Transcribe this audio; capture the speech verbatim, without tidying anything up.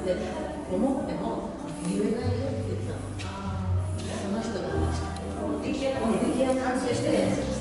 って思っても言えないよって言ったの。その人が出来上がって完成して